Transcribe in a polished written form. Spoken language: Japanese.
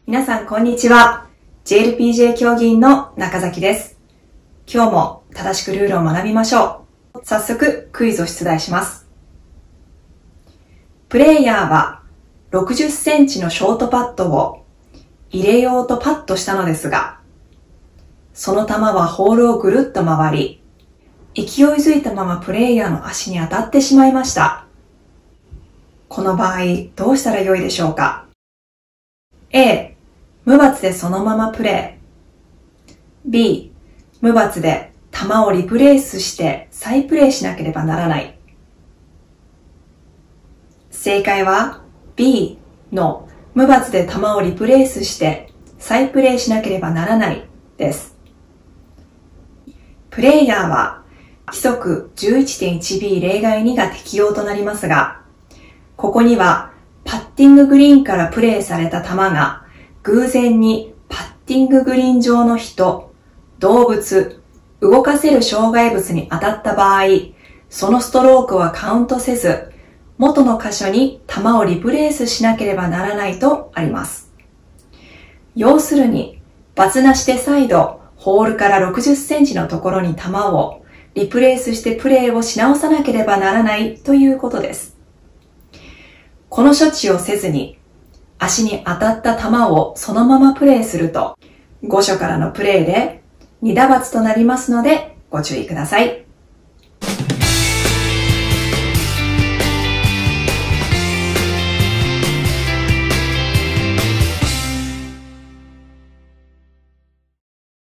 皆さんこんにちは。JLPGA 競技員の中崎です。今日も正しくルールを学びましょう。早速クイズを出題します。プレイヤーは60センチのショートパットを入れようとパッとしたのですが、その球はホールをぐるっと回り、勢いづいたままプレイヤーの足に当たってしまいました。この場合どうしたらよいでしょうか？ A、無罰でそのままプレイ。B、無罰で球をリプレイスして再プレイしなければならない。正解は B の無罰で球をリプレイスして再プレイしなければならないです。プレイヤーは規則 11.1b 例外2が適用となりますが、ここにはパッティンググリーンからプレイされた球が偶然にパッティンググリーン上の人、動物、動かせる障害物に当たった場合、そのストロークはカウントせず、元の箇所に球をリプレイスしなければならないとあります。要するに、罰なしで再度、ホールから60センチのところに球をリプレイスしてプレイをし直さなければならないということです。この処置をせずに、足に当たった球をそのままプレイすると、5所からのプレイで2打罰となりますのでご注意ください。